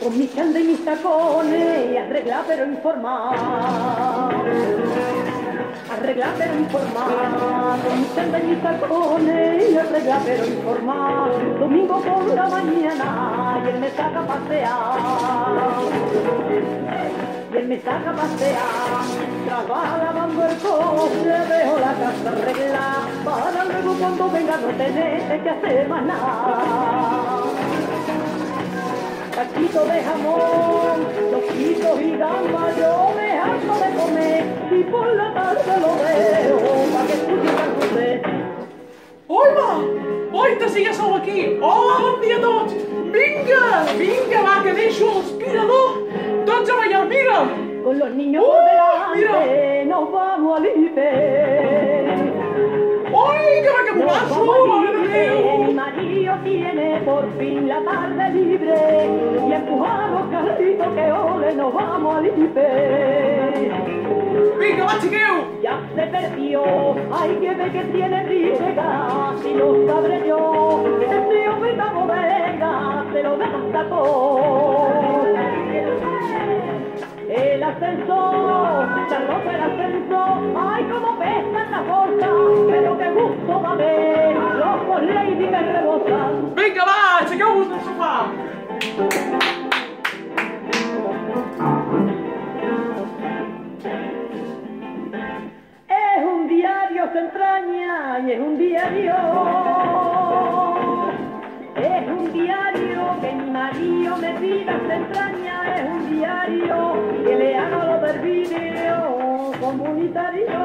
con mis chanda y mis tacones, y arreglar pero informar. Arreglar pero informar, con mis chanda y mis tacones, y arreglar pero informar. Domingo por la mañana, y él me saca a pasear. Y él me saca a pasear, trabaja lavando el coche, dejo la casa arreglada, para luego cuando venga no tener que hacer más nada. Cachito de jamón, loquitos y gambas, yo dejando de comer, y por la tarde lo veo, para que escuche el carrusel. Hola! Oi, t'assigues sou aquí! Hola, bon dia a tots! Vinga! Vinga, va, que deixo l'aspirador! Tots a ballar, mira! Con los niños por delante, nos vamos al IPE. ¡Ay, que va que paso! Mi marido tiene por fin la tarde libre y empujar los carritos que ole, nos vamos al IPE. Vinga, va, chiqueu! Ya se perdió, hay que ver que tiene riega, si lo sabré yo, este hombre esta bodega, se lo gasta todo. El ascensor, se rompe el ascensor, ay como pesa esta bolsa, pero qué gusto va a ver, los lady que rebosan. Vinga, va, aixequeu-vos del sofà! Es un diario, se entraña, y es un diario. Es un diario que mi marido me pida, se entraña, es un diario que le haga lo del vídeo comunitario.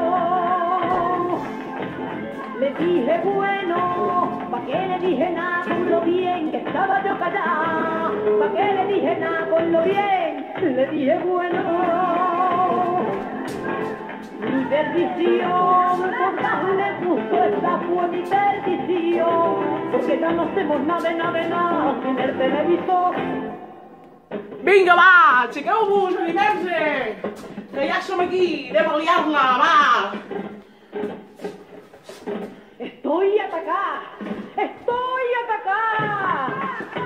Le dije bueno, ¿pa' qué le dije nada con lo bien que estaba yo callada? ¿Pa' qué le dije nada con lo bien? Le dije bueno. Mi perdición, por darle gusto, esta fue mi perdición, porque ya no hacemos nada sin el televisor. Vinga, va, aixequeu-vos, animem-se! Que ja som aquí, anem a liar-la, va! Estoy atacada, estoy atacada.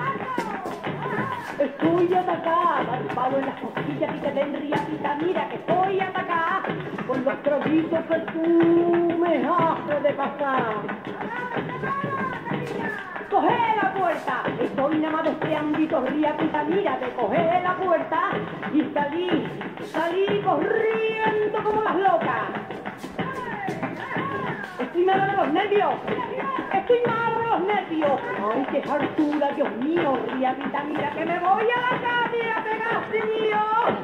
Estoy atacada, el palo en las costillas y te tendría pita, mira que estoy atacada con los traguitos que tú me haces de pasar. Coge la puerta, estoy nada más de este ámbito, ría pita, mira, te coge la puerta y salí corriendo como las locas. Estoy mala de los nervios. Estoy mala de los nervios. Ay, qué hartura, Dios mío. Riadita, mira que me voy a la calle a pegar, señor.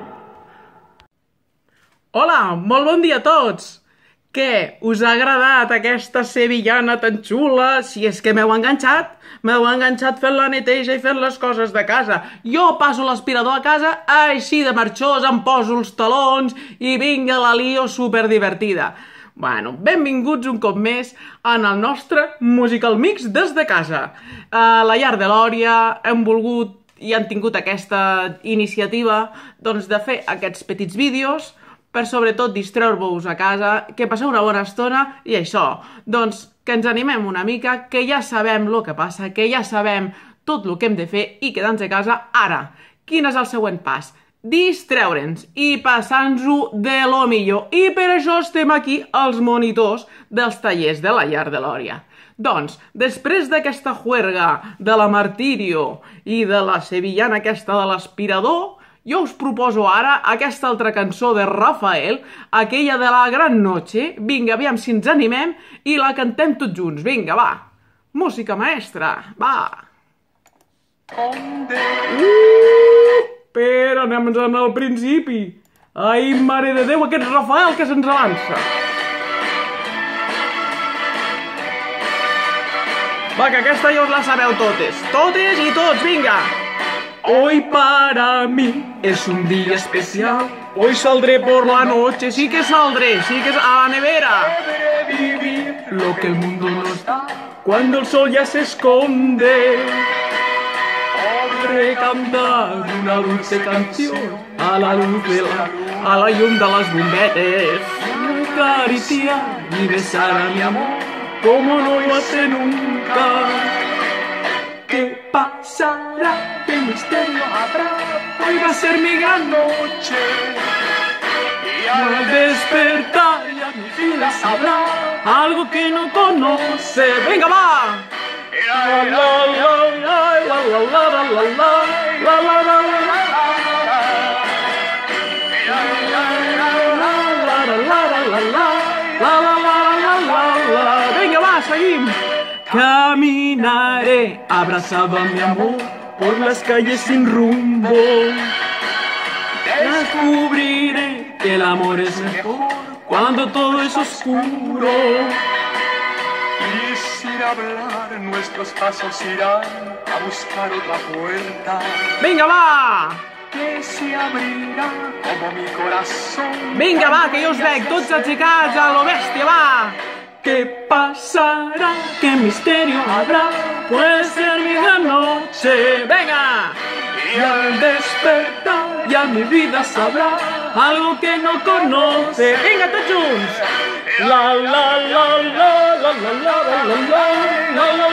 Hola, molt bon dia a tots! Què? Us ha agradat aquesta sevillana tan xula? Si és que m'heu enganxat fent la neteja i fent les coses de casa. Jo passo l'aspirador a casa, així de marxós, em poso els talons i vinga, la lío superdivertida. Bueno, benvinguts un cop més en el nostre Musical Mix des de casa. A la llar de l'Òria hem volgut i han tingut aquesta iniciativa doncs, de fer aquests petits vídeos per sobretot distreure-vos a casa, que passeu una bona estona i això, doncs que ens animem una mica, que ja sabem el que passa, que ja sabem tot el que hem de fer i quedar-nos a casa ara. Quin és el següent pas? Distreure'ns i passar-nos-ho de lo millor. I per això estem aquí als monitors dels tallers de la llar de l'Òria. Doncs, després d'aquesta juerga de la Martirio i de la sevillana aquesta de l'aspirador, jo us proposo ara aquesta altra cançó de Rafael, aquella de la gran noche. Vinga, aviam si ens animem i la cantem tots junts. Vinga, va. Música maestra, va. Però anem al principi. Ai, mare de Déu, aquest Rafael que se'ns avança. Va, que aquesta ja us la sabeu totes. Totes i tots, vinga. Hoy para mí es un día especial. Hoy saldré por la noche, sí que saldré, sí que a la nevera. Podré vivir lo que el mundo nos da cuando el sol ya se esconde. Podré cantar una dulce canción a la luz de a la llum de las bombetes. Acariciar y besar a mi amor como no lo hace nunca. Que pasará? ¿Qué misterio habrá? Hoy va a ser mi gran noche. Y al despertar ya mi vida sabrá algo que no conoce. ¡Venga, va! La la la la la la la la la la la la la. Venga, va, seguim. Caminaré abrazado a mi amor por las calles sin rumbo. Descubriré que el amor es mejor cuando todo es oscuro. Y sin hablar nuestros pasos irán a buscar otra puerta Venga, va! que se abrirá como mi corazón. Vinga, va, que jo us veig tots aixecats a lo bèstia, va! ¿Qué pasará? ¿Qué misterio habrá? Puede ser mi gran noche. ¡Venga! Y al despertar ya mi vida sabrá algo que no conoce. ¡Venga, tots junts! La la la la la la la la la la la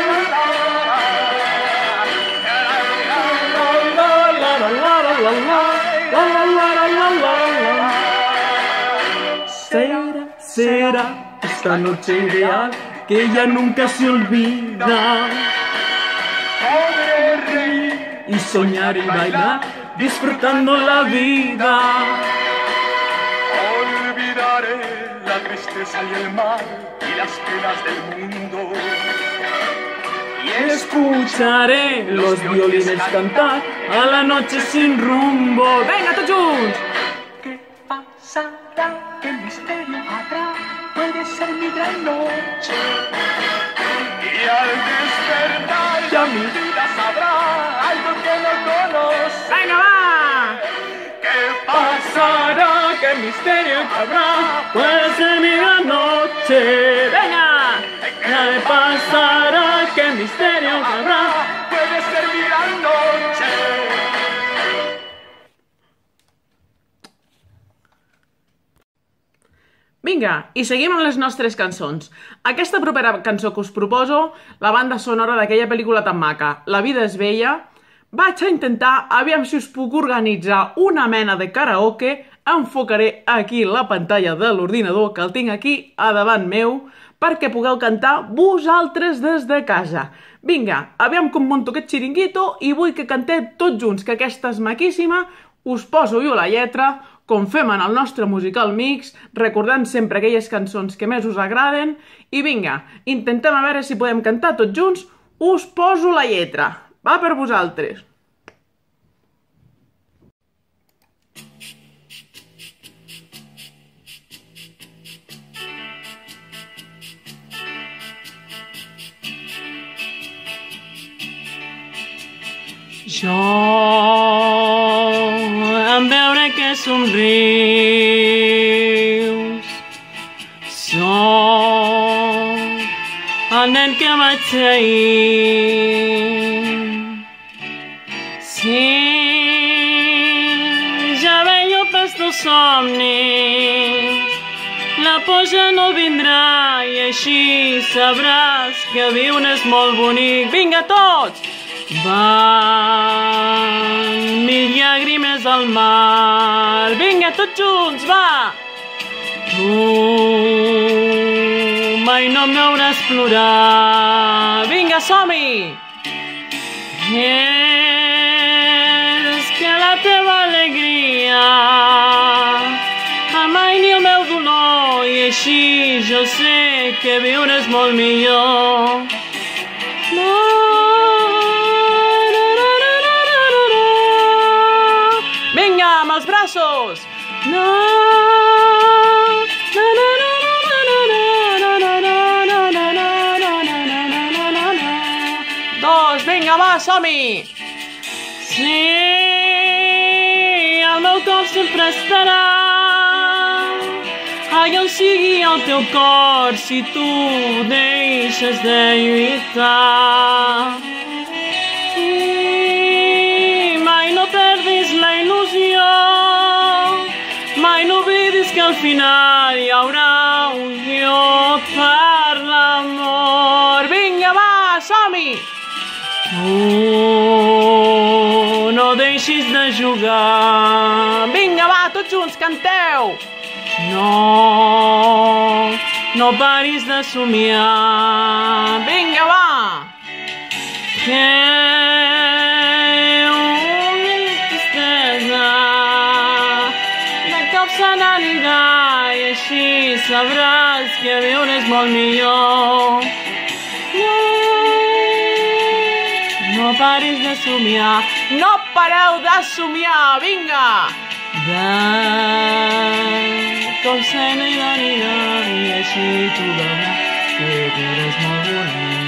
la. Será esta noche ideal que ya nunca se olvida. Podré reír Y soñar y bailar, disfrutando la vida. olvidaré la tristeza y el mal y las penas del mundo. Y escucharé los violines cantar a la noche sin rumbo. ¡Venga, tots junts! ¿Qué pasará? ¿Qué misterio habrá? Puede ser mi gran noche. Y al despertar Ya mi vida sabrá algo que no conoce. ¡Venga, va! ¿Qué Pasará, qué misterio habrá, puede ser mi gran noche. ¡Venga! ¿Qué pasará, qué misterio habrá? puede ser mi gran noche? Vinga, i seguim amb les nostres cançons. Aquesta propera cançó que us proposo, la banda sonora d'aquella pel·lícula tan maca, La vida és bella, vaig a intentar, aviam si us puc organitzar una mena de karaoke, enfocaré aquí la pantalla de l'ordinador, que el tinc aquí a davant meu, perquè pugueu cantar vosaltres des de casa. Vinga, aviam com monto aquest xiringuito i vull que canteu tots junts, que aquesta és maquíssima, us poso jo la lletra, com fem en el nostre musical mix, recordant sempre aquelles cançons que més us agraden, i vinga, intentem a veure si podem cantar tots junts, us poso la lletra. Va per vosaltres. Jo, en veure que somrius, soc el nen que vaig ser ahir. Sí, ja veio pels teus somnis, la por ja no vindrà i així sabràs que viure és molt bonic. Vinga, tots! Van mil llàgrimes al mar. Vinga, tots junts, va! Tu mai no em veuràs plorar. Vinga, som-hi! És que la teva alegria mai ni el meu dolor i així jo sé que viure és molt millor. No. Vinga, amb els braços! No! Dos, vinga, va, som-hi! Sí, el meu cor sempre estarà allà on sigui el teu cor si tu deixes de lluitar. Mai no perdis la il·lusió, mai no oblidis que al final hi haurà un guió per l'amor. Vinga, va, som-hi! No deixis de jugar. Vinga, va, tots junts, canteu. No paris de somiar. Vinga, va. Que una tristesa de cop se n'anirà i així sabràs que viure és molt millor. No paris de somiar. No pareu de somiar, vinga. De com se n'anirà i així tu veuràs que viure és molt bonic.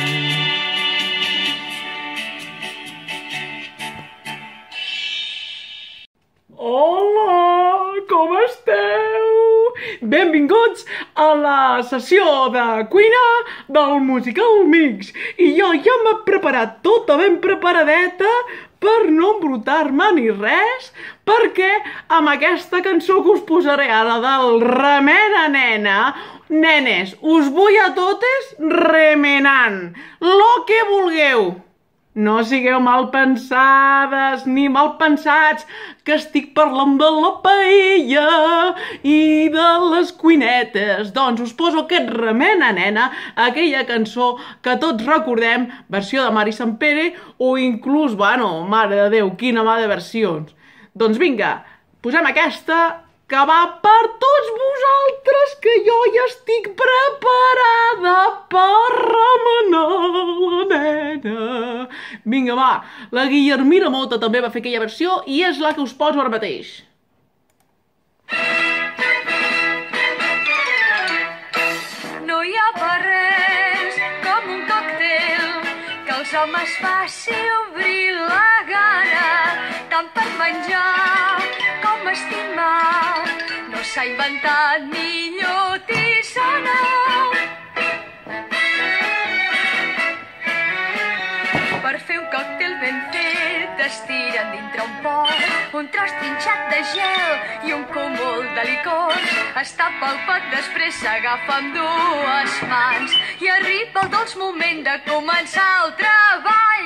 Hola, com esteu? Benvinguts a la sessió de cuina del Musical Mix. I jo ja m'he preparat tota ben preparadeta per no embrutar-me ni res, perquè amb aquesta cançó que us posaré ara del Remena Nena, nenes, us vull a totes remenant, lo que vulgueu. No sigueu mal pensades ni mal pensats, que estic parlant de la paella i de les cuinetes. Doncs us poso aquest Remena Nena, aquella cançó que tots recordem, versió de Mari Sampere, o inclús, bueno, mare de Déu, quina mà de versions. Doncs vinga, posem aquesta, que va per tots vosaltres, que jo ja estic preparada per remenar la nena. Vinga, va, la Guillermina Mota també va fer aquella versió i és la que us poso ara mateix. No hi ha per res com un còctel que els homes faci obrir la gana, tant per menjar com estimar. No s'ha inventat millor tisana. Per fer un còctel ben fet es tiren dintre un pot un tros trinxat de gel i un cúmul de licors. Es tapa el pot, després s'agafa amb dues mans i arriba el dolç moment de començar el treball.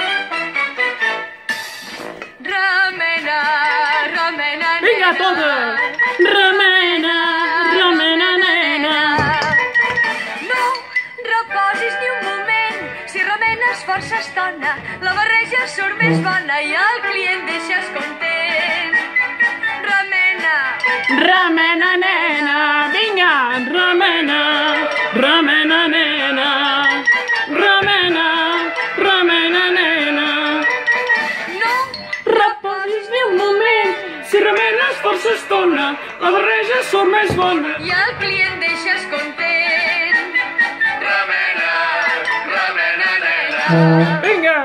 Remena, remena, nena. Vinga, totes! Remena, remena, nena. No reposis ni un moment, si remenes força estona, la barreja surt més bona i el client deixes content. Remena, remena, nena. Vinga, remena, remena, nena. Remena, remena, nena. no Reposis ni un moment, si remenes força estona, la barreja surt més bona. i el client deixes content. Remena, remena, nena. Vinga!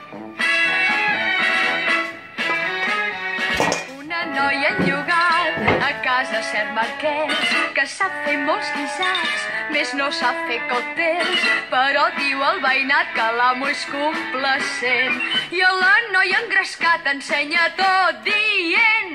Una noia enllogat a casa cert marquès que sap fer molts guisats, més no sap fer còctels, però diu al veïnat que l'amo és complacent i a la noia engrescat ensenya tot dient: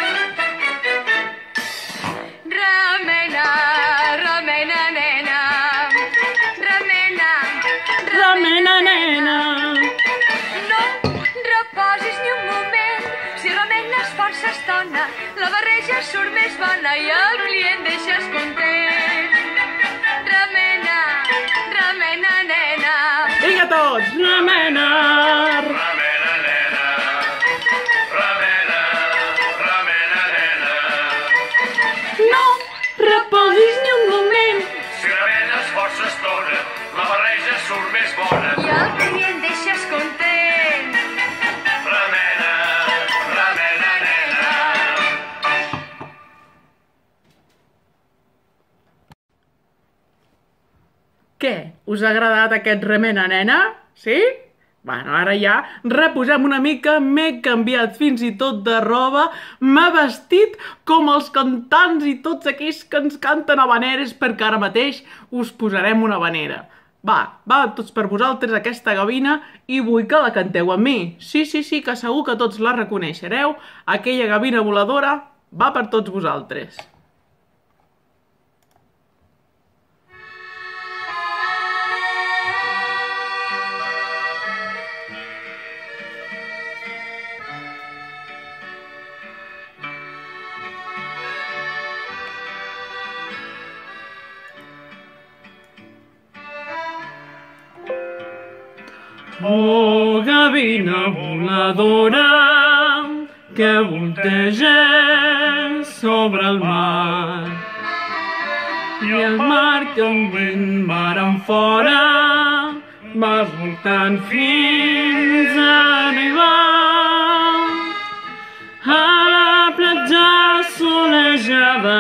remena, remena, nena. Remena, Remena, nena. no reposis ni un moment, si remenes força estona, la barreja surt més bona i el client deixes content. Remena, remena, nena. Vinga tots, remena. Remena, nena. Remena, remena, nena. No reposis ni un moment. Si remenes força estona, la barreja surt més bona. I el client deixes content. Remena, remena, nena. Què? Us ha agradat aquest Remena, nena? Sí? Bueno, ara ja reposem una mica, m'he canviat fins i tot de roba, m'he vestit com els cantants i tots aquells que ens canten habaneres, perquè ara mateix us posarem una habanera. Va tots per vosaltres aquesta gavina i vull que la canteu amb mi. Sí, que segur que tots la reconeixereu. Aquella gavina voladora va per tots vosaltres. Oh, gavina voladora que volteges sobre el mar i el mar que un vent mar enfora va voltant fins a arribar a la platja solejada,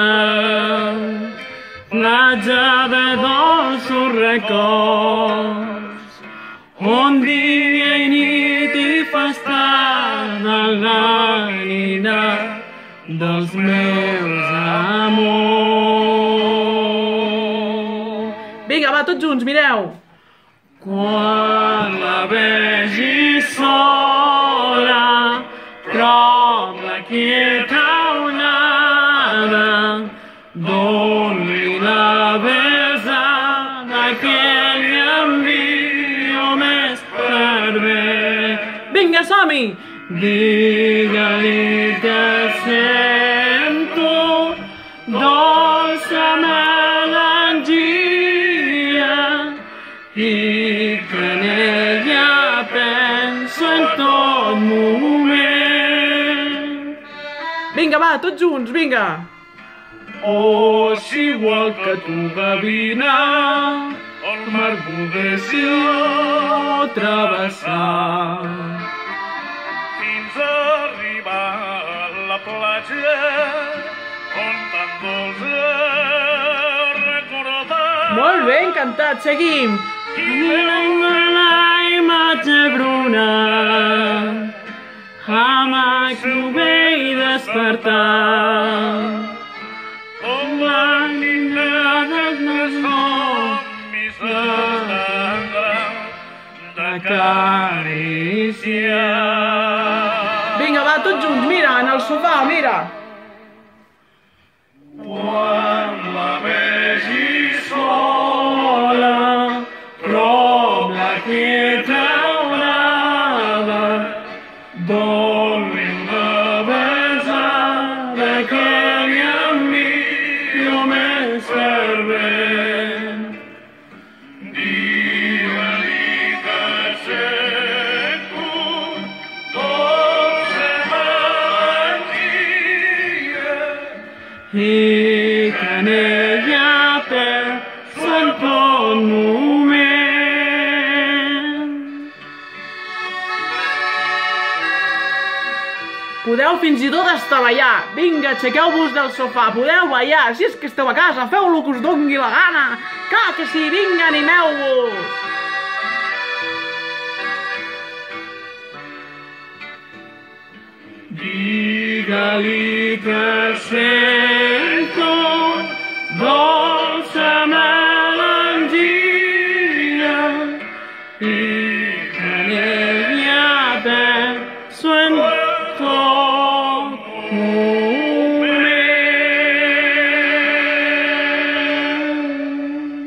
platja de dolços records, on dia i nit hi fa estar l'ànima dels meus amors. Vinga, va, tots junts, mireu! Quan la vegi sola, prop la quieta onada, doni la besada que li envio més per bé. Vinga, som-hi! Digue-li que sento dolça melangia i que en ella penso en tot moment. Vinga, va, tots junts, vinga! Oh, si igual que tu, gavina, el mar volguéssiu travessar fins a arribar a la platja on tan dolç recordar. Molt bé, encantat, seguim! La imatge bruna jamás ho veig despertar Com l'ànima dels meus somnis tan gran d'acariciar. Vinga, va, tots junts, mira, en el sofà, mira! Quan la vegi sola, Prop la quieta onada, doni la besada que li envio més fervent. digue-li que sento dolça melangia I que en ella penso en tot moment. Podeu fins i tot estavellar. Vinga, aixequeu-vos del sofà, podeu ballar. Si és que esteu a casa, feu el que us doni la gana. Clar que sí, vinga, animeu-vos. Digue-li que sento dolça melangia i que en ella penso en tot moment.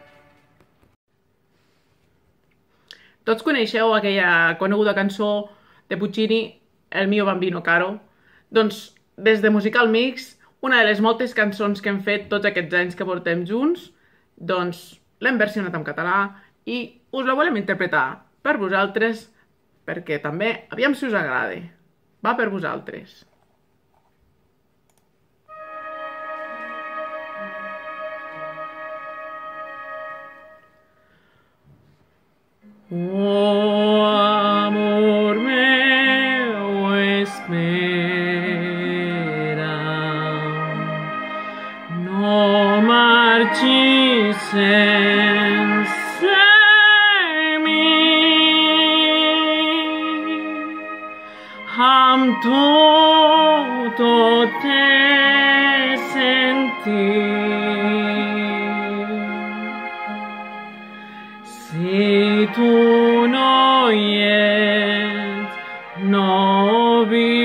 Tots coneixeu aquella coneguda cançó de Puccini, El mio bambino caro? Doncs, des de Musical Mix, una de les moltes cançons que hem fet tots aquests anys que portem junts, doncs l'hem versionat en català i us la volem interpretar per vosaltres, perquè també, aviam si us agrada. Va per vosaltres. Oh, amor meu, espera, no marxis sense mi, amb tu tot he sentit. Si tu no hi ets, no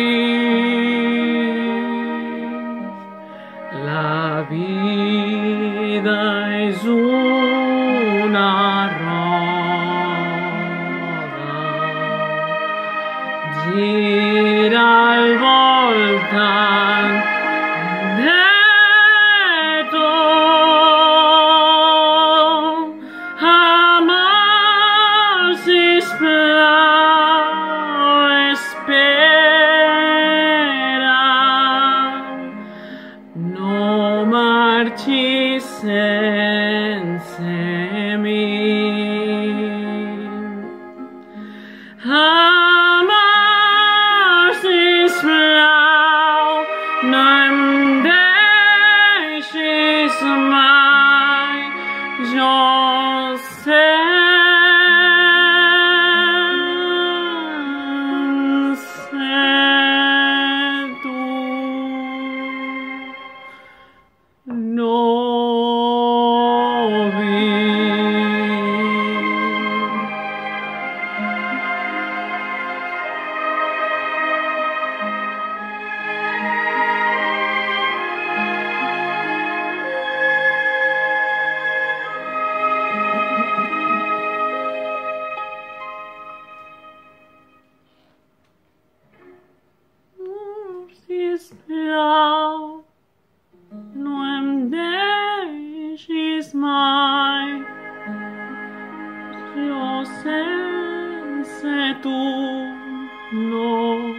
visc. La vida és una roda, gira al voltant de tot. Amor, sisplau, sense tu no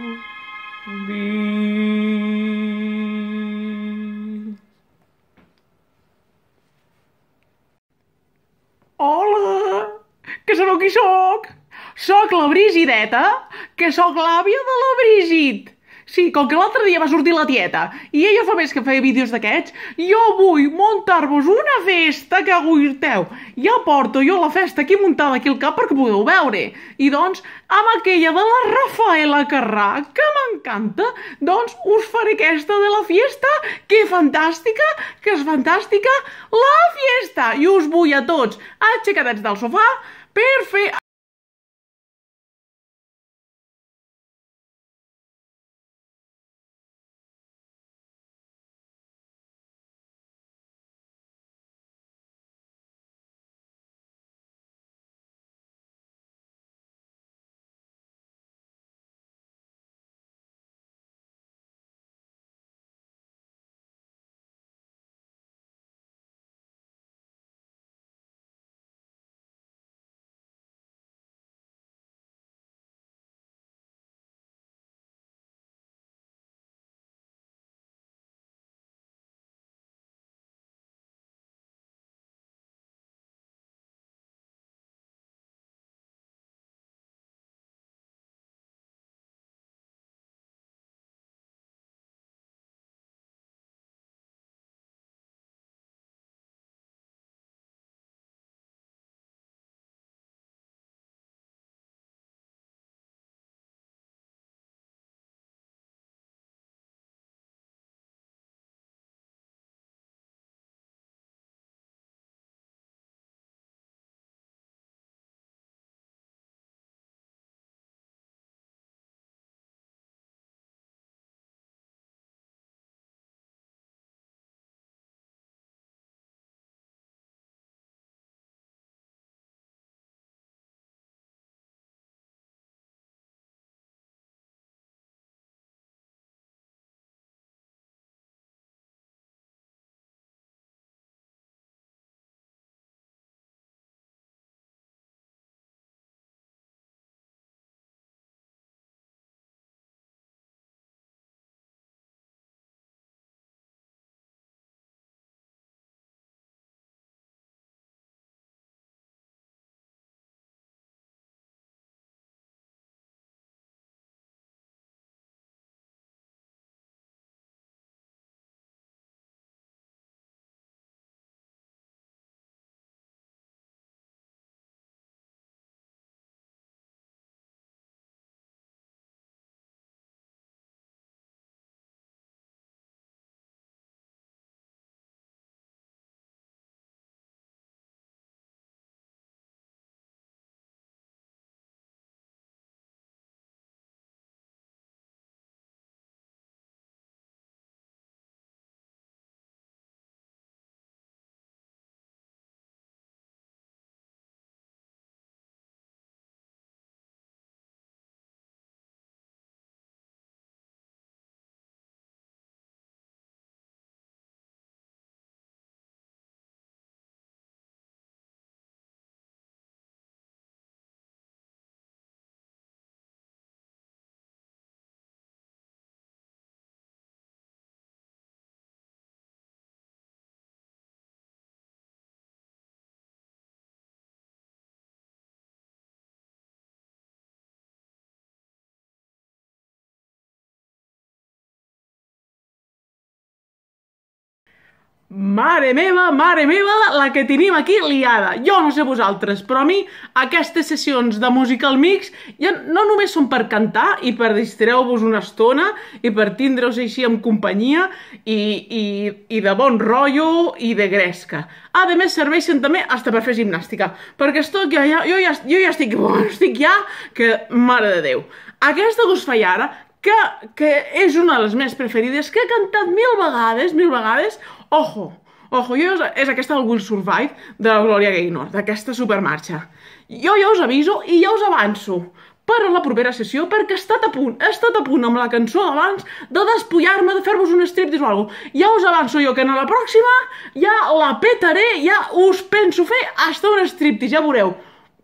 visc. Hola! Que sabeu qui sóc? Sóc la Brigideta, que sóc l'àvia de la Brigid. Sí, com que l'altre dia va sortir la tieta i ella fa més que feia vídeos d'aquests, jo vull muntar-vos una festa que aguirteu. Ja porto jo la festa aquí muntada aquí al cap perquè podeu veure. I doncs, amb aquella de la Rafaela Carrà, que m'encanta, doncs us faré aquesta de la fiesta, que és fantàstica, la fiesta. I us vull a tots aixecadets del sofà per fer... Mare meva, la que tenim aquí liada. Jo no sé vosaltres, però a mi aquestes sessions de musical mix ja no només són per cantar i per distreu-vos una estona i per tindre-us així en companyia i de bon rotllo i de gresca. A més, serveixen també hasta per fer gimnàstica, perquè jo ja estic ja que, mare de Déu. Aquesta que us faig ara, que és una de les meves preferides, que he cantat mil vegades, ojo, és aquesta del Will Survive de la Gloria Gaynor, d'aquesta supermarxa. Jo ja us aviso i ja us avanço per a la propera sessió, perquè he estat a punt amb la cançó d'abans de despullar-me, de fer-vos un striptease o alguna cosa. Ja us avanço jo que en la pròxima ja la petaré, ja us penso fer hasta un striptease, ja veureu.